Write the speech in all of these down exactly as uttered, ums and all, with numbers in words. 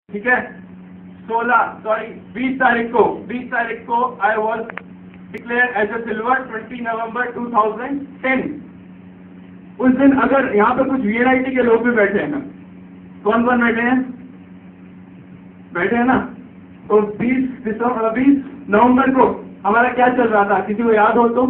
ठीक है। सोलह सॉरी बीस तारीख को बीस तारीख को I was declare as a silver twenty November two thousand ten. उस दिन अगर यहाँ पे कुछ वीएनआईटी के लोग भी बैठे हैं ना, कौन कौन बैठे हैं बैठे हैं ना, तो बीस दिसंबर बीस नवंबर को हमारा क्या चल रहा था, किसी को याद हो तो?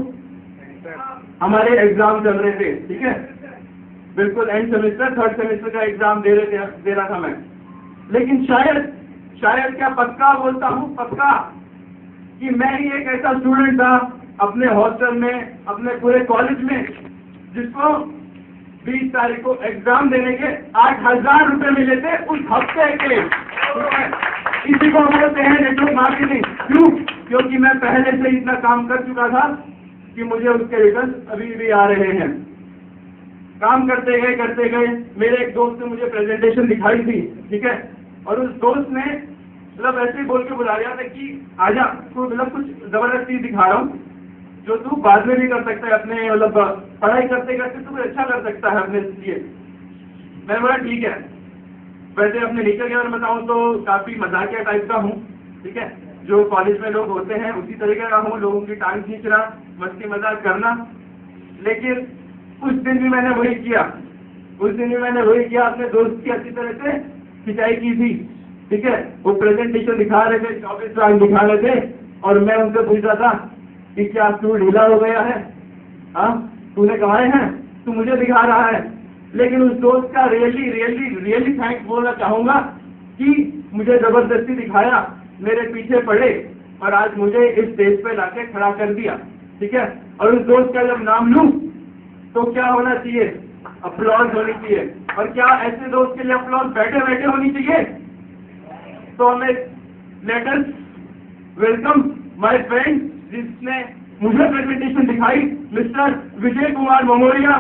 हमारे एग्जाम चल रहे थे, ठीक है, बिल्कुल एंड सेमेस्टर थर्ड सेमेस्टर का एग्जाम दे रहे थे दे रहा था मैं। लेकिन शायद शायद क्या पक्का बोलता हूँ, पक्का कि मैं ही एक ऐसा स्टूडेंट था अपने हॉस्टल में, अपने पूरे कॉलेज में, जिसको बीस तारीख को एग्जाम देने के आठ हजार रुपए मिले थे उस हफ्ते के। इसी को हम बोलते हैं नेटवर्क मार्केटिंग। क्यों? क्योंकि मैं पहले से इतना काम कर चुका था कि मुझे उसके रिजल्ट अभी भी आ रहे हैं। काम करते गए करते गए मेरे एक दोस्त ने मुझे प्रेजेंटेशन दिखाई थी, ठीक है, और उस दोस्त ने मतलब ऐसे ही बोल के बुला लिया था कि आजा, तो मतलब कुछ जबरदस्ती दिखा रहा हूँ जो तू बाद में भी कर सकता है, अपने मतलब पढ़ाई करते करते तू अच्छा कर सकता है अपने लिए। मैं बोला ठीक है। वैसे अपने नेचर के बारे में बताऊँ तो काफी मजाकिया टाइप का हूँ, ठीक है, जो कॉलेज में लोग होते हैं उसी तरीके का हूँ, लोगों की टांग खींचना, मस्ती मजाक करना। लेकिन उस दिन भी मैंने वही किया उस दिन भी मैंने वही किया अपने दोस्त की अच्छी तरह से खिंचाई की थी, ठीक है। वो प्रेजेंटेशन दिखा रहे थे, चौबीस लाख दिखा रहे थे, और मैं उनसे पूछ रहा था कि क्या तू ढीला हो गया है, हाँ तूने कमाए हैं, तू मुझे दिखा रहा है। लेकिन उस दोस्त का रियली रियली रियली थैंक्स बोलना चाहूंगा कि मुझे जबरदस्ती दिखाया, मेरे पीछे पड़े और आज मुझे इस स्टेज पे लाके खड़ा कर दिया, ठीक है। और उस दोस्त का जब नाम लूं तो क्या होना चाहिए? अप्लॉज होनी चाहिए। और क्या ऐसे दोस्त के लिए अप्लॉज बैठे बैठे होनी चाहिए? तो हमें let us welcome my friend जिसने मुझे प्रेजेंटेशन दिखाई, मिस्टर विजय कुमार ममोरिया।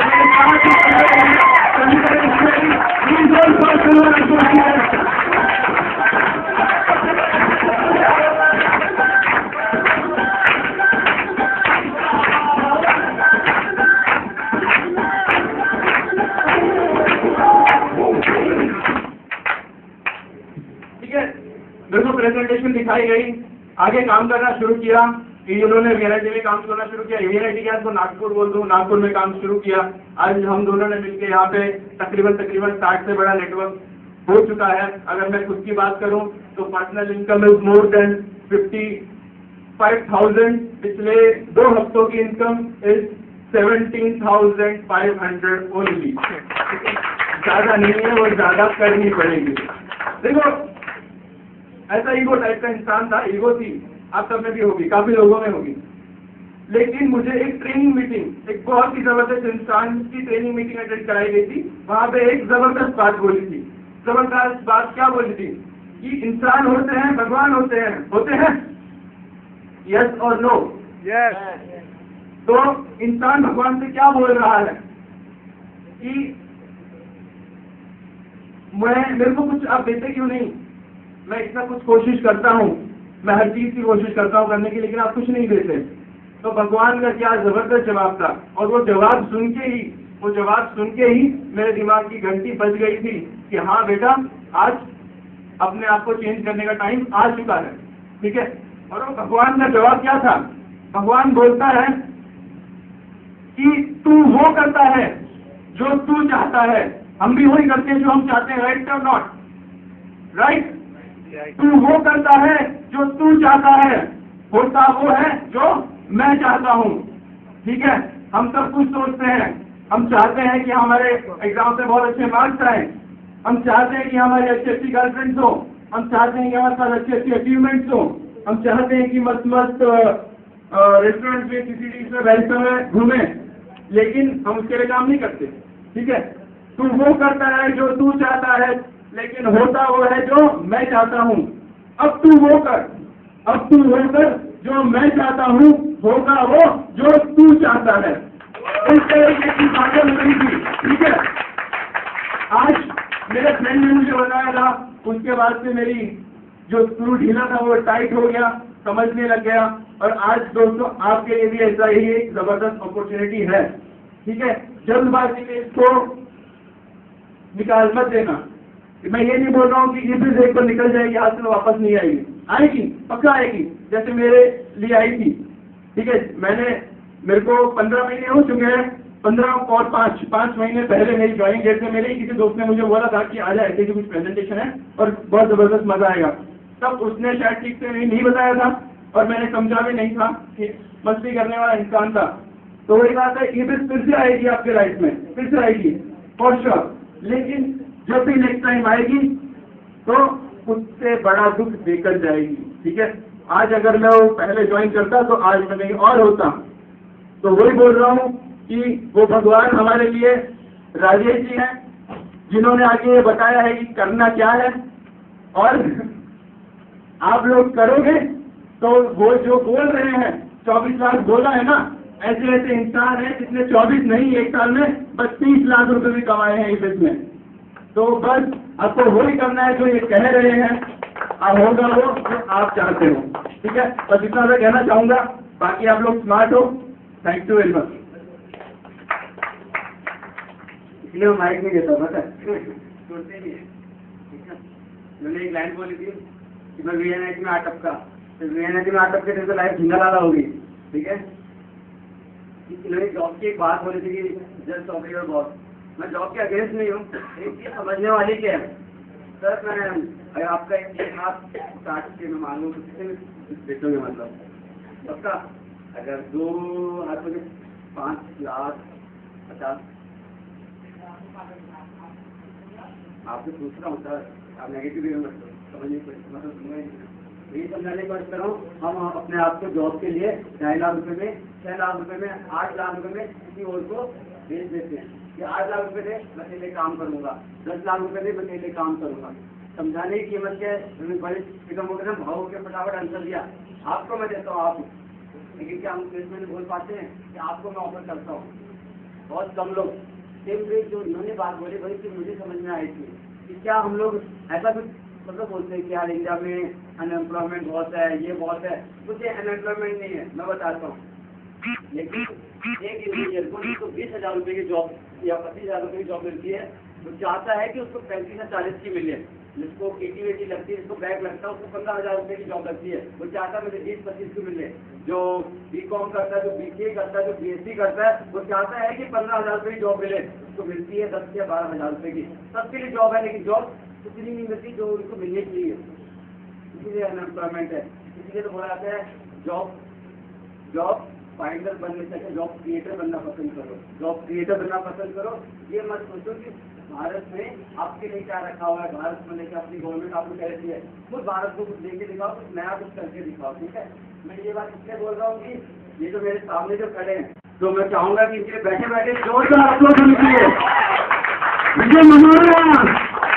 ठीक है, देखो प्रेजेंटेशन दिखाई गई, आगे काम करना शुरू किया। इन्होंने वीएनआईटी में काम करना शुरू किया, वीएनआईटी के तो नागपुर बोल दूं, नागपुर में काम शुरू किया। आज हम दोनों ने मिलकर यहाँ पे तकरीबन तकरीबन साठ से बड़ा नेटवर्क हो चुका है। अगर मैं खुद की बात करूं तो personal income is more than fifty five thousand. पिछले दो हफ्तों की income is seventeen thousand five hundred only. ज्यादा नहीं है, वो ज्यादा करनी पड़ेगी। देखो ऐसा ईगो टाइप का इंसान था, ईगो थी, आप सब में भी होगी, काफी लोगों में होगी। लेकिन मुझे एक ट्रेनिंग मीटिंग, एक बहुत ही जबरदस्त इंसान की ट्रेनिंग मीटिंग अटेंड कराई गई थी। वहां पे एक जबरदस्त बात बोली थी। जबरदस्त बात क्या बोली थी कि इंसान होते हैं, भगवान होते हैं, होते हैं, यस और नो? यस। तो इंसान भगवान से क्या बोल रहा है कि मैं मेरे को कुछ आप देते क्यों नहीं? मैं इतना कुछ कोशिश करता हूँ, मैं हर चीज की कोशिश करता हूँ करने की, लेकिन आप कुछ नहीं देते। तो भगवान का क्या जबरदस्त जवाब था। और वो जवाब सुन के ही वो जवाब सुन के ही मेरे दिमाग की घंटी बज गई थी कि हाँ बेटा, आज अपने आप को चेंज करने का टाइम आ चुका है, ठीक है। और वो भगवान का जवाब क्या था? भगवान बोलता है कि तू वो करता है जो तू चाहता है। हम भी वही करते हैं जो हम चाहते हैं, राइट और नॉट? राइट। तू वो करता है जो तू चाहता है, होता वो है जो मैं चाहता हूँ, ठीक है। हम सब कुछ सोचते हैं, हम चाहते हैं कि हमारे एग्जाम से बहुत अच्छे मार्क्स आए, हम चाहते हैं कि हमारी अच्छी अच्छी गर्लफ्रेंड्स हो, हम चाहते हैं कि हमारे पास अच्छी अच्छी अचीवमेंट्स हो, हम चाहते हैं कि मस्त मस्त रेस्टोरेंट में, किसी चीज में बैठते हुए घूमे, लेकिन हम उसके लिए काम नहीं करते, ठीक है। तू वो करता है जो तू चाहता है, लेकिन होता वो है जो मैं चाहता हूँ। अब तू वो कर, अब तू वो कर जो मैं चाहता हूँ, होगा वो जो तू चाहता है। इस तरीके की बातें हो रही थी, ठीक है। आज मेरे फ्रेंड ने मुझे बताया था, उसके बाद से मेरी जो स्क्रू ढीला था वो टाइट हो गया, समझने लग गया। और आज दोस्तों आपके लिए भी ऐसा ही एक जबरदस्त अपॉर्चुनिटी है, ठीक है। जल्दबाजी में इसको निकाल मत देना, मैं ये नहीं बोल रहा हूँ कि ये फिर एक बार निकल जाएगी हाथ से वापस नहीं आएगी, आएगी, पक्का आएगी, जैसे मेरे लिए आई थी। ठीक है, मैंने मेरे को पंद्रह महीने हो चुके हैं, पंद्रह और पाँच पाँच महीने पहले मेरी ज्वाइनिंग डेट में मेरे किसी दोस्त ने मुझे बोला था कि आ जाए, ऐसे की कुछ प्रेजेंटेशन है और बहुत जबरदस्त मजा आएगा। तब उसने शायद ठीक से नहीं, नहीं बताया था और मैंने समझा भी नहीं था कि मस्ती करने वाला इंसान था। तो वही बात है, ये फिर फिर से आएगी आपके लाइफ में, फिर से आएगी फॉर श्योर। लेकिन जब भी नेक्स्ट टाइम आएगी तो उससे बड़ा दुख देकर जाएगी। ठीक है, आज अगर मैं वो पहले ज्वाइन करता तो आज मैं कहीं और होता। तो वही बोल रहा हूँ कि वो भगवान हमारे लिए राजेश जी हैं, जिन्होंने आगे ये बताया है कि करना क्या है, और आप लोग करोगे तो वो जो बोल रहे हैं चौबीस लाख बोला है ना, ऐसे ऐसे इंसान है जिसने चौबीस नहीं एक साल में बत्तीस लाख रुपए भी कमाए हैं इस में। तो बस आपको वही करना है जो ये कह रहे हैं, अब होगा वो जो आप चाहते हो। ठीक है, बस इतना मैं कहना चाहूंगा, बाकी आप लोग स्मार्ट हो। Thank you very much. इसलिए मैं माइक नहीं देता, पता है, सुनते नहीं है। ठीक है, मैंने एक लाइन बोली थी कि मैं वी एन आई टी में आटप का, तो वी एन आई टी में आटप के तो लाइफ झिंगा लाला होगी। ठीक है, इन्होंने जॉब की एक बात बोली थी कि जस्ट ऑफर योर बॉस। मैं जॉब के अगेंस्ट नहीं हूँ, एक चीज समझने वाली क्या है सर, मैं अगर आपका एक हाथ काट के मैं मांगू तो कितने में बेचोगे, मतलब सबका अगर दो हाथों में पाँच लाख पचास, आपसे पूछ रहा हूँ सर, आप नेगेटिव समझिए, मतलब यही समझाने की कोशिश कर रहा हूँ। हम अपने आप को जॉब के लिए ढाई लाख रुपए में, छह लाख रुपए में, आठ लाख रुपए में किसी और को बेच देते हैं कि आठ लाख रुपए दे मैं तेरे लिए काम करूंगा, दस लाख रुपए दे मैं तेरे लिए काम करूंगा। समझाने की कीमत क्या है, बड़े निगम वगैरह भाव के फटाफट आंसर दिया, आपको मैं देता हूँ, आप, लेकिन क्या हम प्लेसमेंट बोल पाते हैं कि आपको मैं ऑफर करता हूँ? बहुत कम लोग। सेम वे जो इन्होंने बात बोली वही चीज मुझे समझ में आई थी कि क्या हम लोग ऐसा कुछ मतलब बोलते हैं कि यार इंडिया में अनएम्प्लॉयमेंट बहुत है, ये बहुत है, कुछ अनएम्प्लॉयमेंट नहीं है, मैं बताता हूँ। लेकिन एक इंजीनियर को जिसको बीस हजार रुपए की जॉब या पच्चीस हजार रुपए की जॉब मिलती है, वो चाहता है कि उसको पैंतीस या चालीस की मिले। जिसको एटी वेटी लगती है, जिसको बैग लगता है, उसको पंद्रह हजार रुपए की जॉब लगती है, वो चाहता है मुझे बीस पच्चीस की मिले। जो बी कॉम करता है, जो बी सी ए करता है, जो बी एस सी करता है, वो चाहता है कि पंद्रह हजार रुपए की जॉब मिले, उसको मिलती है दस या बारह हजार रुपए की। सबके लिए जॉब है, लेकिन जॉब उतनी नहीं मिलती जो उनको मिलनी चाहिए, इसीलिए अनएम्प्लॉयमेंट है। इसलिए तो बोला जाता है जॉब जॉब फाइंडर बनने से जॉब क्रिएटर बनना पसंद करो, जॉब क्रिएटर बनना पसंद करो। ये मत सोचो कि भारत में आपके लिए क्या रखा हुआ है, भारत में लेकर अपनी गवर्नमेंट आपको कहती है, खुद भारत को कुछ लेके दिखाओ, कुछ नया कुछ करके दिखाओ। ठीक है, मैं ये बात इसलिए बोल रहा हूँ कि ये जो मेरे सामने जो खड़े हैं, तो मैं चाहूंगा कि इनके बैठे बैठे जोरदार आप लोग सुनिए, मुझे मनोरंजन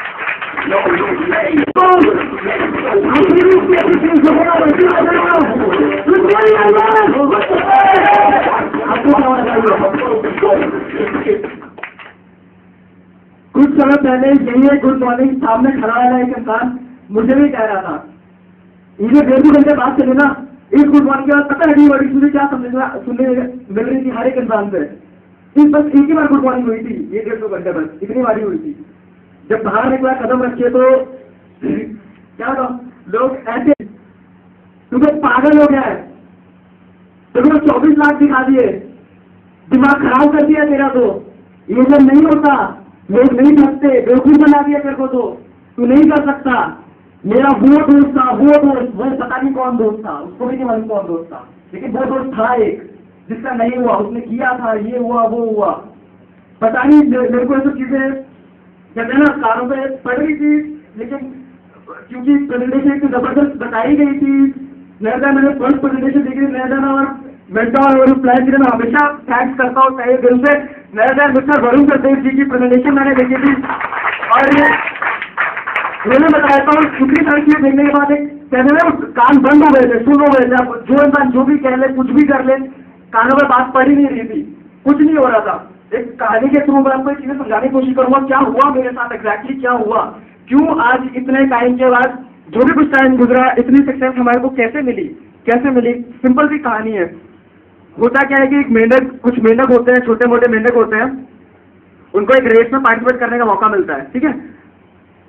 कुछ समय पहले यही गुड मॉर्निंग सामने खड़ा वाला एक इंसान मुझे भी कह रहा था, ये डेढ़ दो घंटे बात चले ना, इस गुड मॉर्निंग के बाद पता नहीं बड़ी मुझे क्या समझना सुनने मिल रही थी हर एक इंसान से। इस बस एक ही बार गुड मॉर्निंग हुई थी, ये डेढ़ दो घंटे बस इतनी बारी हुई थी। जब बाहर निकला कदम रखे तो क्या था, लोग ऐसे तुम्हें पागल हो गया है, तुम्हें चौबीस लाख दिखा दिए, दिमाग खराब कर दिया तेरा, तो ये सब नहीं होता, लोग नहीं थकते, बेवकूफ बना दिया तेरे को, तो तू नहीं कर सकता। मेरा वो दोस्त था, वो दोस्त, वो पता नहीं कौन दोस्त था, उसको भी नहीं मालूम कौन दोस्त था, लेकिन वो दोस्त था एक जिसका नहीं हुआ, उसने किया था, ये हुआ वो हुआ, पता नहीं मेरे को ये सब चीजें कहते हैं ना कारों पे पड़ रही थी। लेकिन क्योंकि प्रेजेंटेशन इतनी जबरदस्त बताई गई थी, नया मैंने फर्स्ट प्रेजेंटेशन देखी नया और मेंटोर और प्लान के लिए मैं हमेशा थैंक्स करता हूँ तहे दिल से। नया मिस्टर वरुण सचदेव जी की प्रेजेंटेशन मैंने देखी थी और ये मैंने बताया था, इतनी सारी चीजें देखने के बाद एक कहते हैं कान बंद हो गए थे, सुन हो गए थे, जो इंसान जो भी कह ले कुछ भी कर ले, कानों में बात पड़ ही नहीं रही थी, कुछ नहीं हो रहा था। एक कहानी के थ्रू मैं आपको एक चीजें समझाने की कोशिश करूंगा क्या हुआ मेरे साथ, एग्जैक्टली क्या हुआ, क्यों आज इतने टाइम के बाद जो भी कुछ टाइम गुजरा इतनी सक्सेस हमारे को कैसे मिली, कैसे मिली। सिंपल सी कहानी है। होता क्या है कि एक मेंढक, कुछ मेंढक होते हैं, छोटे मोटे मेंढक होते हैं, उनको एक रेस में पार्टिसिपेट करने का मौका मिलता है, ठीक है।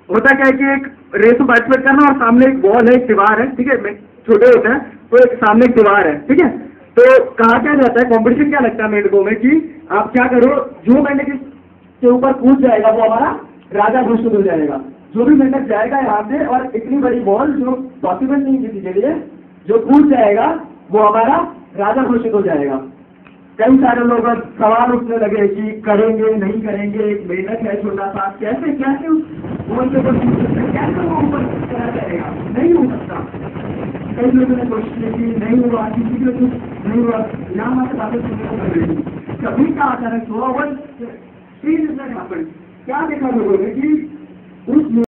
होता क्या है कि एक रेस में पार्टिसिपेट करना और सामने एक बॉल है, एक दीवार है, ठीक है, छोटे होते हैं तो एक सामने एक दीवार है, ठीक है। तो कहा क्या जाता है, कंपटीशन क्या लगता है मेंढकों में कि आप क्या करो, जो मेंढक के ऊपर कूद जाएगा वो हमारा राजा घोषित हो जाएगा। जो भी मेंढक जाएगा यहाँ से और इतनी बड़ी बॉल जो पॉसिबल नहीं किसी के लिए, जो कूद जाएगा वो हमारा राजा घोषित हो जाएगा। कई सारे लोग अब सवाल उठने लगे कि करेंगे नहीं करेंगे, एक मेंढक है छोटा सा, कैसे कैसे ऊपर से कैसे वो ऊपर चला जाएगा, नहीं हो सकता। कई लोगों ने कोशिश की कि नहीं हुआ, किसी को कुछ नहीं हुआ, यहाँ हमारे बातें सुनने को मिल रही। कभी का अचानक हुआ, क्या देखा लोगों ने कि उस